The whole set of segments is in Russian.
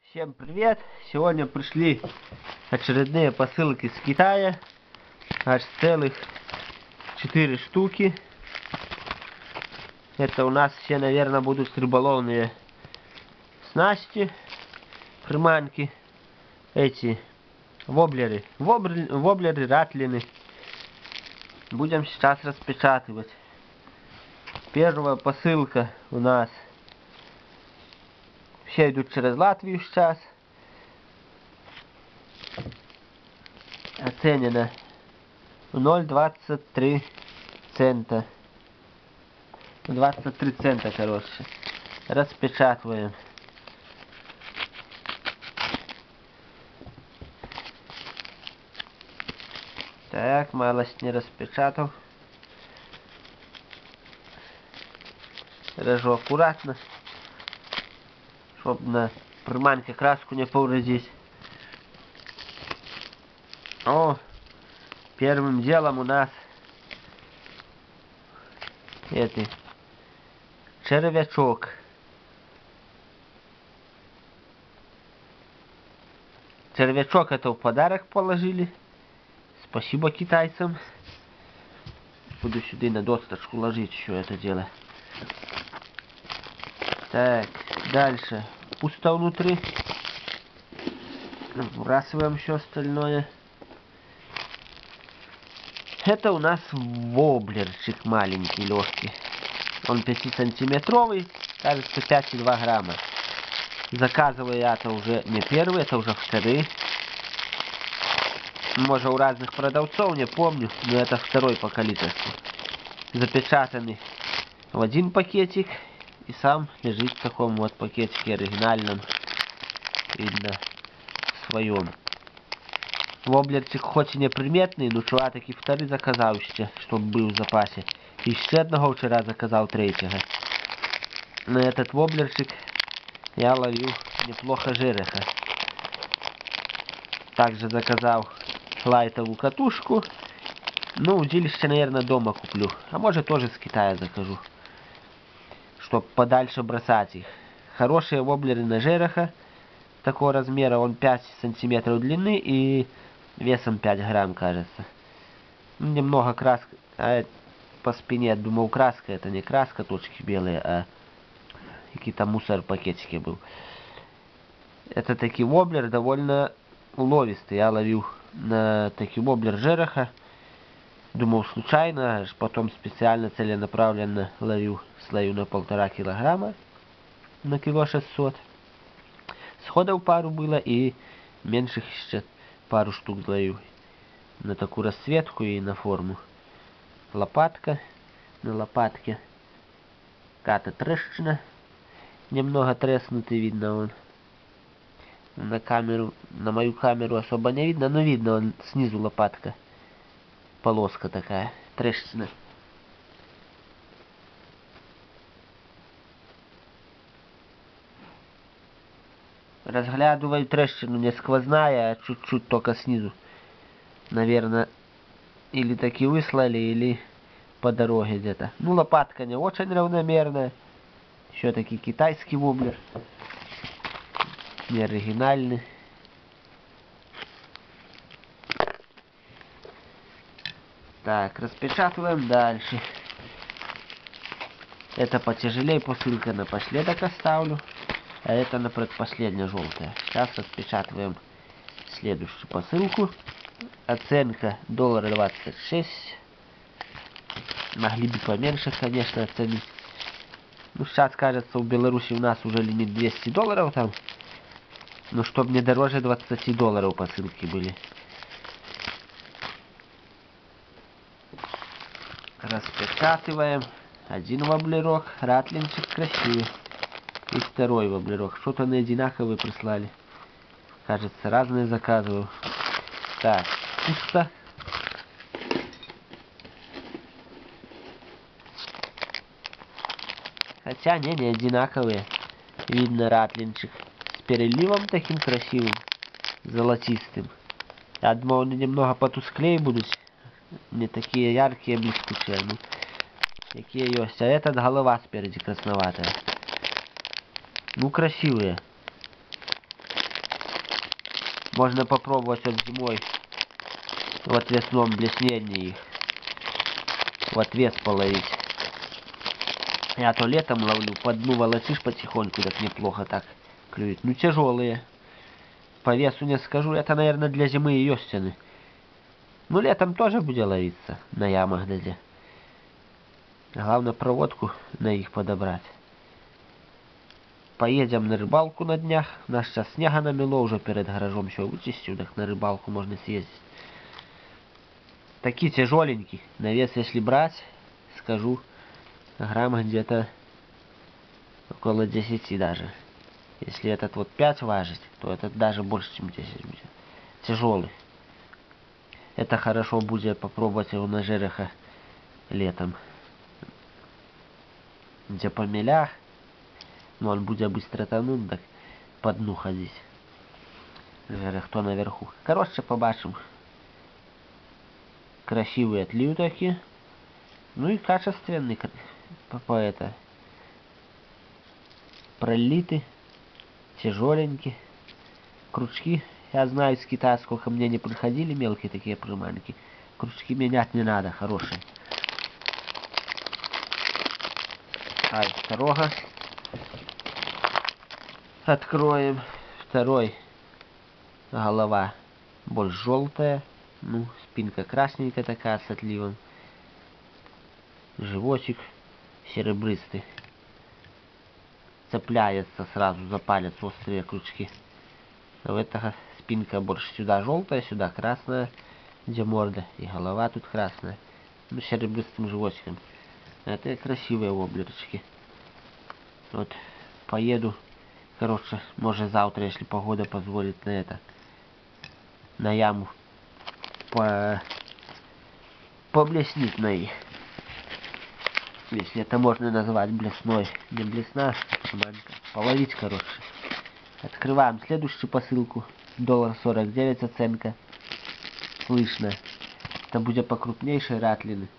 Всем привет! Сегодня пришли очередные посылки с Китая. Аж целых 4 штуки. Это у нас все, наверное, будут рыболовные снасти, приманки. Эти воблеры. Воблеры, ратлины. Будем сейчас распечатывать. Первая посылка у нас. Все идут через Латвию сейчас. Оценено 0,23 цента. 23 цента, короче. Распечатываем. Так, малость не распечатал. Режу аккуратно, чтобы на приманке краску не повредить. О, первым делом у нас это червячок. Червячок это в подарок положили. Спасибо китайцам. Буду сюда на досточку ложить еще это дело. Так, дальше. Пусто внутри. Выбрасываем все остальное. Это у нас воблерчик маленький, легкий. Он 5-сантиметровый, кажется 5,2 грамма. Заказываю я это уже не первый, это уже второй. Может, у разных продавцов, не помню, но это второй по количеству. Запечатанный в один пакетик. И сам лежит в таком вот пакетике оригинальном. Видно, в своем. Воблерчик хоть и неприметный, но чувак таки второй заказал еще, чтобы был в запасе. И еще одного вчера заказал третьего. На этот воблерчик я ловил неплохо жереха. Также заказал лайтовую катушку. Ну, удилище, наверное, дома куплю. А может, тоже с Китая закажу. Чтоб подальше бросать их. Хорошие воблеры на жереха. Такого размера. Он 5 сантиметров длины и весом 5 грамм, кажется. Немного краска. А по спине, думал, краска. Это не краска, точки белые, а какие-то мусор пакетики был. Это таки воблер довольно уловистый. Я ловил на таки воблер жереха. Думал случайно, потом специально целенаправленно ловил слою на 1,5 килограмма. На кило 600. Сходов пару было и меньших еще пару штук ловил. На такую расцветку и на форму. Лопатка. На лопатке. Какая-то трещина. Немного треснутый, видно он. На камеру, на мою камеру особо не видно, но видно он снизу лопатка. Полоска такая, трещина. Разглядываю трещину, не сквозная, а чуть-чуть только снизу. Наверное, или таки выслали, или по дороге где-то. Ну, лопатка не очень равномерная. Еще таки китайский воблер. Не оригинальный. Так, распечатываем дальше. Это потяжелее, посылка напоследок оставлю. А это на предпоследняя желтая. Сейчас распечатываем следующую посылку. Оценка $26. Могли бы поменьше, конечно, оценить. Ну, сейчас, кажется, в Беларуси у нас уже лимит $200 там. Ну, чтобы не дороже $20 посылки были. Распечатываем. Один воблерок. Ратлинчик красивый. И второй воблерок. Что-то они одинаковые прислали. Кажется, разные заказываю. Так, пусто. Хотя, не одинаковые. Видно ратлинчик. С переливом таким красивым. Золотистым. Я думал, они немного потусклее будут. Не такие яркие, блестящие. Ну, какие есть. А этот голова спереди красноватая. Ну, красивые. Можно попробовать вот зимой, в отвесном блеснении их, в отвес половить. Я то летом ловлю, по дну волочишь потихоньку, так неплохо так клюют. Ну, тяжелые. По весу не скажу, это, наверное, для зимы и осени. Ну, летом тоже будет ловиться на ямах где. Главное проводку на их подобрать. Поедем на рыбалку на днях. Нас сейчас снега намело уже перед гаражом. Все вычистил, так на рыбалку можно съездить. Такие тяжеленькие. На вес, если брать, скажу, грамм где-то около 10 даже. Если этот вот 5 важить, то этот даже больше, чем 10 будет. Тяжелый. Это хорошо будет попробовать его на жереха летом. Где по мелях. Но он будет быстро тонуть, так по дну ходить. Жерех то наверху. Короче, побачим. Красивые отлив такие. Ну и качественный. Это. Пролиты. Тяжеленькие. Крючки. Я знаю, с Китая сколько мне не приходили мелкие такие приманки. Крючки менять не надо, хорошие. Ай, второго. Откроем. Второй. Голова больше желтая. Ну, спинка красненькая такая с отливом. Животик серебристый. Цепляется сразу за палец острые крючки. У этого спинка больше сюда желтая, сюда красная, где морда. И голова тут красная. Ну, серебристым животиком. Это красивые воблерочки. Вот, поеду. Короче, может завтра, если погода позволит, на это. На яму. Поблеснить на их. Если это можно назвать блесной. Не блесна, приманка. Половить, короче. Открываем следующую посылку. $1.49 оценка. Слышно. Это будет покрупнейшие ратлины.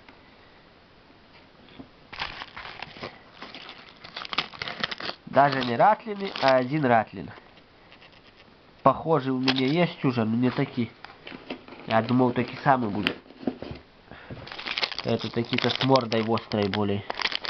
Даже не ратлины, а один ратлин. Похожие у меня есть уже, но не такие. Я думал, такие самые будут. Это такие-то с мордой острой более.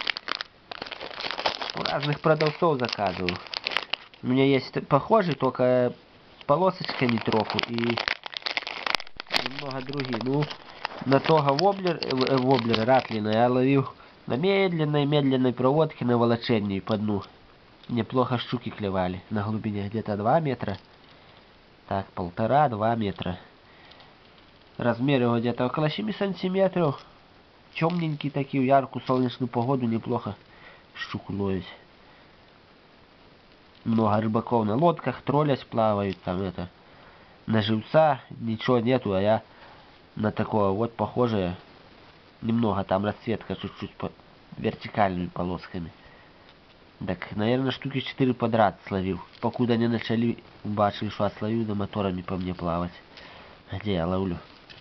У разных продавцов заказываю. У меня есть похожие, только с полосочками троху и немного другие. Ну, на того воблера ратлина я ловил на медленной проводке на волочении по дну. Неплохо щуки клевали. На глубине где-то 2 метра. Так, 1,5-2 метра. Размер его где-то около 7 сантиметров. Темненький такие, в яркую солнечную погоду неплохо щуку ловить. Много рыбаков на лодках, троллясь плавают, там это. На живца ничего нету, а я на такое вот похожее. Немного там расцветка чуть-чуть по вертикальными полосками. Так, наверное, штуки 4 подряд словил. Покуда не начали, бачили, что словил, да моторами по мне плавать. Где я ловлю?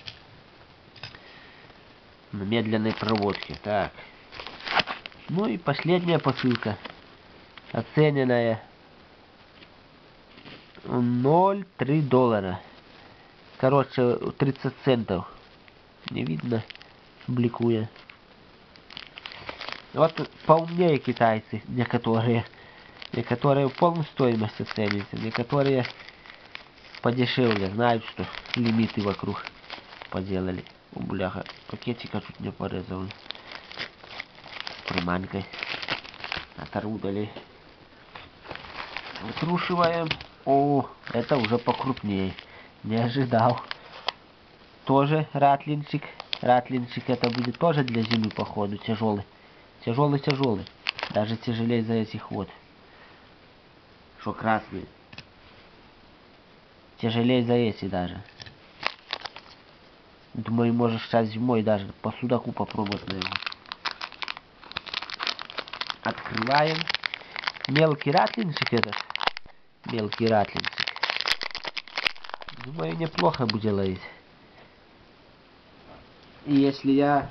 На медленной проводке. Так. Ну и последняя посылка. Оцененная $0,3. Короче, 30 центов. Не видно, бликуя. Вот поумнее китайцы, некоторые. Некоторые в полную стоимость оцениваются, некоторые подешевле. Знают, что лимиты вокруг поделали. О, бляха, пакетика чуть не порезал. С приманкой. Оторудали. Выкрушиваем. О, это уже покрупнее. Не ожидал. Тоже ратлинчик. Ратлинчик это будет тоже для зимы, походу, тяжелый. Тяжелый. Даже тяжелее за этих вот. Что красные. Тяжелее за эти даже. Думаю, можешь сейчас зимой даже по судаку попробовать, наверное. Открываем. Мелкий ратлинчик этот. Мелкий ратлинчик. Думаю, неплохо будет ловить. И если я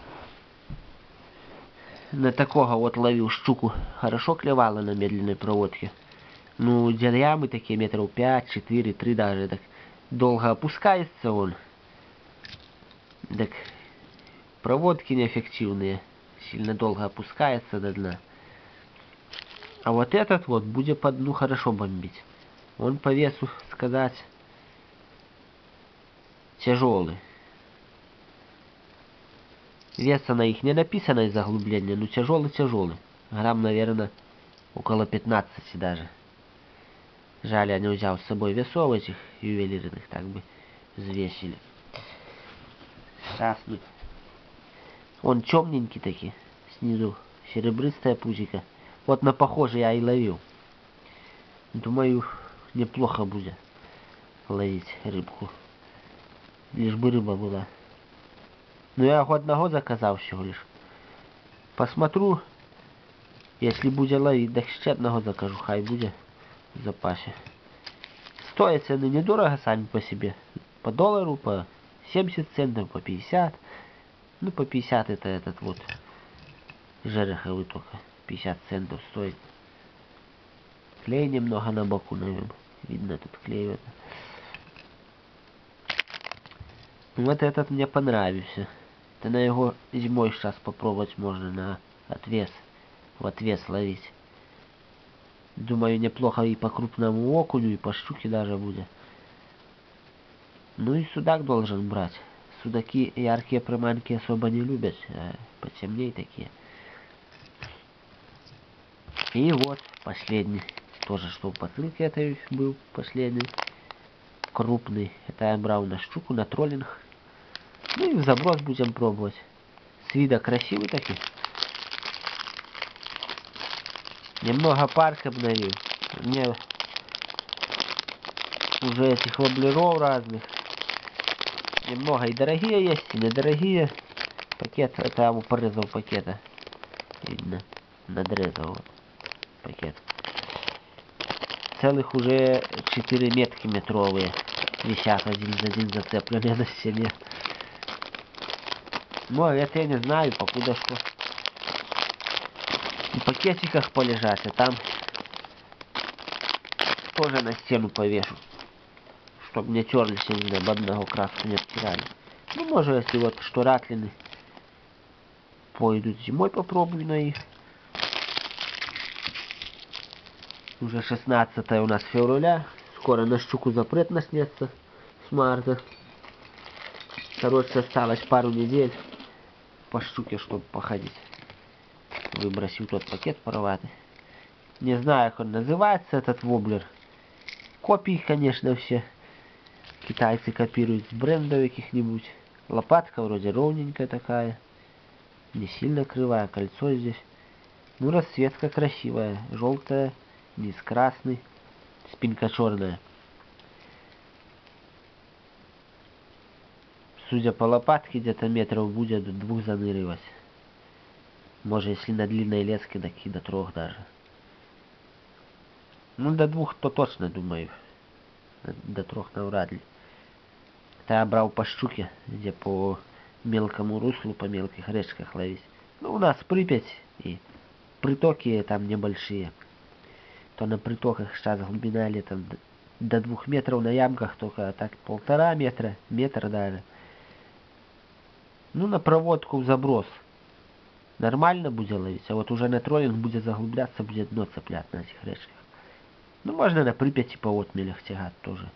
на такого вот ловил щуку, хорошо клевала на медленной проводке. Ну, ямы такие метров 5, 4, 3 даже. Так долго опускается он. Так проводки неэффективные. Сильно долго опускается до дна. А вот этот вот будет по дну хорошо бомбить. Он по весу, сказать, тяжелый. Веса на их не написано из заглубления, но тяжелый. Грамм, наверное, около 15 даже. Жаль, я не взял с собой весов этих ювелирных, так бы взвесили. Сейчас мы. Он темненький таки, снизу серебристая пузика. Вот на похожий я и ловил. Думаю, неплохо будет ловить рыбку. Лишь бы рыба была. Но я одного заказал всего лишь. Посмотрю, если будет ловить, так ще одного закажу, хай будет в запасе. Стоят цены недорого сами по себе. По доллару, по 70 центов, по 50. Ну, по 50 это этот вот жереховый только. 50 центов стоит. Клей немного на боку, наверное. Видно, тут клей. Вот этот мне понравился. Это на его зимой сейчас попробовать можно на отвес. В отвес ловить. Думаю, неплохо и по крупному окуню, и по щуке даже будет. Ну и судак должен брать. Судаки яркие приманки особо не любят, а потемнее такие. И вот последний. Тоже что в посылке это был последний. Крупный. Это я брал на щуку, на троллинг. Ну и в заброс будем пробовать. С вида красивый такой. Немного парк обновил. Мне уже этих воблеров разных. Немного и дорогие есть, и недорогие. Пакет, это я ему порезал пакета. Видно, надрезал вот пакет. Целых уже 4 метки метровые висят один за один зацепленные на стене. Ну, это я не знаю, покуда что. В пакетиках полежать, а там тоже на стену повешу. Чтоб не терлись они об одного краску не обтирали. Ну, может, если вот что раклины пойдут зимой, попробую на их. Уже 16 у нас февраля. Скоро на щуку запрет начнется с марта. Короче, осталось пару недель по щуке, чтобы походить. Выбросил тот пакет порватый. Не знаю, как он называется, этот воблер. Копии, конечно, все. Китайцы копируют с брендов каких-нибудь. Лопатка вроде ровненькая такая. Не сильно кривая, кольцо здесь. Ну, расцветка красивая. Желтая, низ красный. Спинка черная. Судя по лопатке, где-то метров будет до 2 заныривать. Может, если на длинной леске, так и до 3 даже. Ну, до 2 то точно, думаю. До 3 навряд ли. Это я брал по щуке, где по мелкому руслу, по мелких речках ловить. Ну, у нас Припять, и притоки там небольшие. То на притоках сейчас глубина летом до 2 метров, на ямках только так 1,5 метра, метр даже. Ну, на проводку в заброс нормально будет ловить, а вот уже на троллинг будет заглубляться, будет дно цеплять на этих речках. Ну, можно на Припяти по отмелях тягать тоже.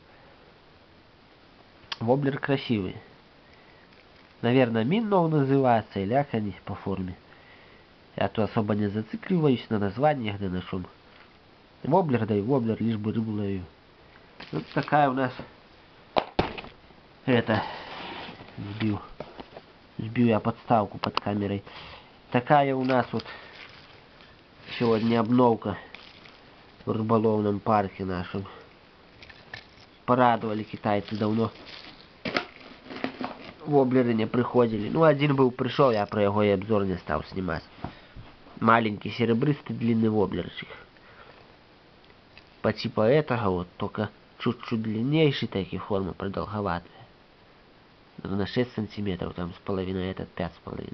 Воблер красивый. Наверное, Минноу называется, или как они по форме. Я то особо не зацикливаюсь на названиях, да на чем. Воблер, да и воблер, лишь бы рыбу ловил. Вот такая у нас... Это... Сбил я подставку под камерой. Такая у нас вот сегодня обновка в рыболовном парке нашем. Порадовали китайцы давно. Воблеры не приходили. Ну, один был пришел, я про его и обзор не стал снимать. Маленький серебристый длинный воблерчик. По типу этого вот, только чуть-чуть длиннейший, такие формы продолговатые. На 6 сантиметров, там с половиной, этот 5,5.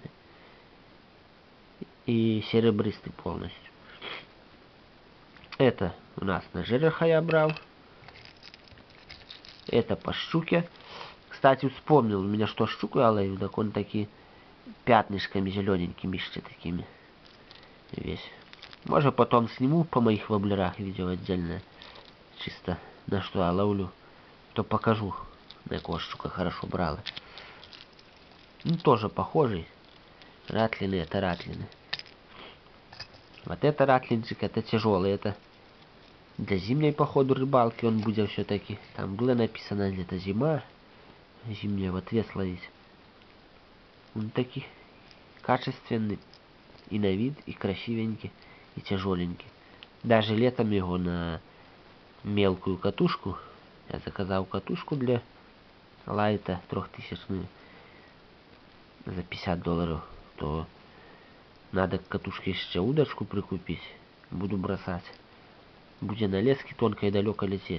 И серебристый полностью. Это у нас на жереха я брал. Это по щуке. Кстати, вспомнил, у меня что щуку я ловил, так он таки пятнышками зелененькими еще такими. Весь. Может, потом сниму по моих воблерах видео отдельное. Чисто на что я ловлю. То покажу, на какого щука хорошо брала. Ну, тоже похожий. Ратлины это ратлины. Вот это ратлинчик, это тяжелый, это для зимней, походу, рыбалки он будет все-таки. Там было написано где-то зима, зимняя в отвес ловить. Он такой качественный и на вид, и красивенький, и тяжеленький. Даже летом его на мелкую катушку, я заказал катушку для лайта 3000 за $50, то надо к катушке еще удочку прикупить. Буду бросать. Будет на леске тонко и далеко лететь.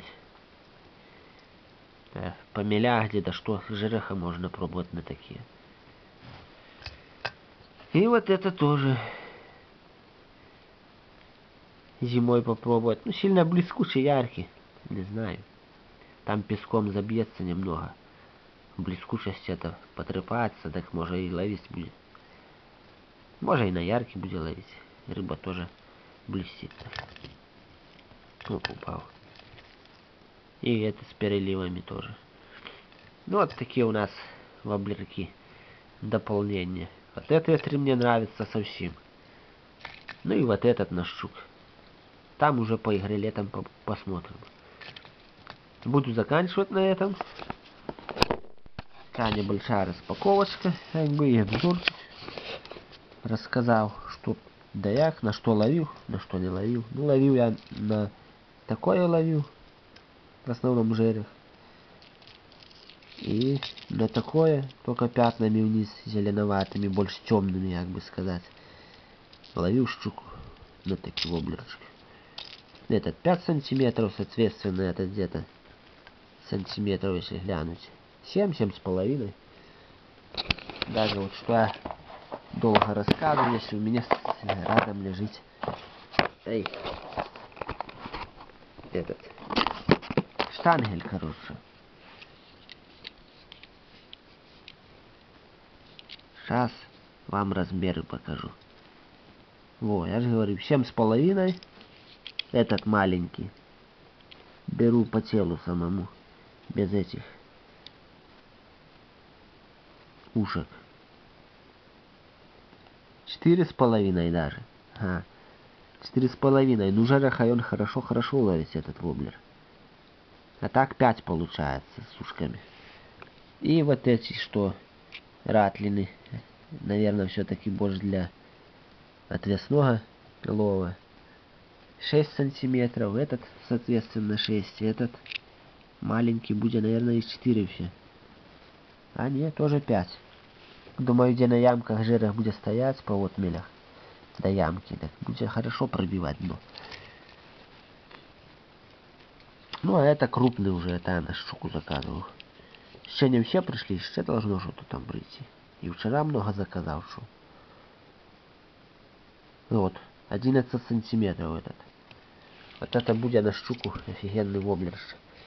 По мелях где-то что, жереха можно пробовать на такие. И вот это тоже зимой попробовать. Ну, сильно блескучий, яркий. Не знаю. Там песком забьется немного. Блескучесть это потрепаться, так может и ловить будет. Может и на яркий будет ловить. Рыба тоже блестит. Оп, упал. И это с переливами тоже. Ну, вот такие у нас воблерки. Дополнение. Вот этот мне нравится совсем. Ну и вот этот наш щук. Там уже по игре летом посмотрим. Буду заканчивать на этом. Такая небольшая распаковочка. Как бы и обзор. Рассказал, что да як, на что ловил, на что не ловил. Ну, ловил я на такое ловил. В основном жерех. И на такое, только пятнами вниз, зеленоватыми, больше темными, как бы сказать. Ловил щуку на такие воблерочки. Этот 5 сантиметров, соответственно, это где-то сантиметров, если глянуть. 7-7,5. Даже вот что я долго рассказываю, если у меня рядом лежит этот штангель, короче. Сейчас вам размеры покажу. Во, я же говорю, 7,5. Этот маленький. Беру по телу самому. Без этих ушек. 4,5 даже. Ага. 4,5. Ну, жереха он хорошо ловит этот воблер. А так 5 получается с ушками. И вот эти, что ратлины. Наверное, все-таки больше для отвесного лова. 6 сантиметров. Этот, соответственно, 6. Этот маленький будет, наверное, 4 все. А нет, тоже 5. Думаю, где на ямках жерех будет стоять по отмелях до ямки, так будет хорошо пробивать дно. Ну, а это крупный уже, это я на щуку заказывал. Еще не все пришли, еще должно что-то там прийти. И вчера много заказал, что. Вот, 11 сантиметров этот. Вот это будет на щуку офигенный воблер.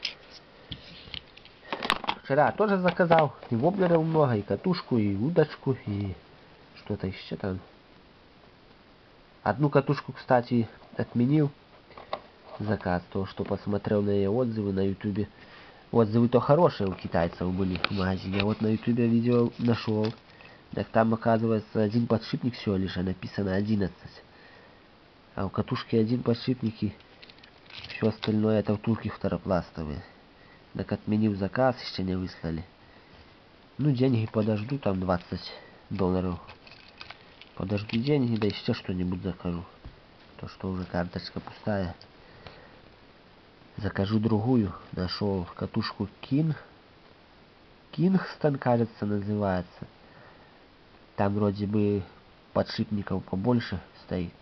Вчера тоже заказал. И воблеров много, и катушку, и удочку, и что-то еще там. Одну катушку, кстати, отменил заказ, то что посмотрел на ее отзывы на ютубе. Отзывы-то хорошие у китайцев были в магазине. А вот на ютубе видео нашел. Так там, оказывается, один подшипник всего лишь, а написано 11. А у катушки один подшипник и все остальное это втулки второпластовые. Так отменил заказ, еще не выслали. Ну, деньги подожду, там $20. Подожду деньги, да еще что-нибудь закажу. То, что уже карточка пустая. Закажу другую. Нашел катушку Кингстон, кажется, называется. Там вроде бы подшипников побольше стоит.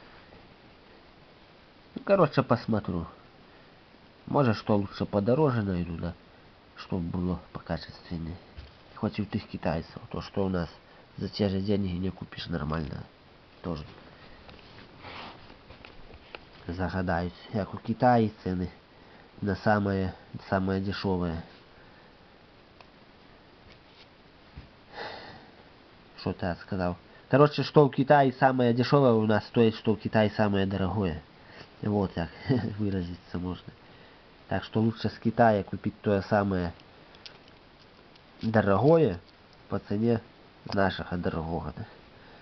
Ну, короче, посмотрю. Может, что лучше подороже найду, да? Чтобы было покачественнее. Хоть и у тех китайцев. То, что у нас за те же деньги не купишь нормально. Тоже. Загадаюсь, як у Китаї ціни на самое дешевое. Что-то я сказал. Короче, что в Китае самое дешевое у нас стоит, что в Китае самое дорогое. Вот так выразиться можно. Так что лучше с Китая купить то самое дорогое по цене нашего дорогого. Да?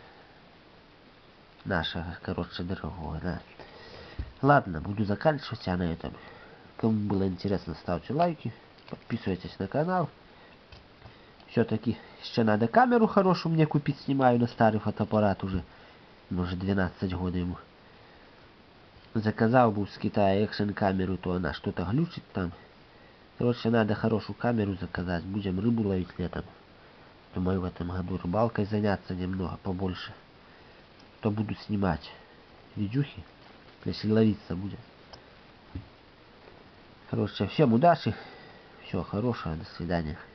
Нашего, короче, дорогого, да. Ладно, буду заканчивать я на этом. Кому было интересно, ставьте лайки, подписывайтесь на канал. Все-таки еще надо камеру хорошую мне купить, снимаю на старый фотоаппарат уже. Может 12 года ему. Заказал бы с Китая экшен камеру, то она что-то глючит там. Короче, надо хорошую камеру заказать. Будем рыбу ловить летом. Думаю, в этом году рыбалкой заняться немного побольше. То буду снимать видюхи, если ловиться будет. Короче, всем удачи. Всего хорошего. До свидания.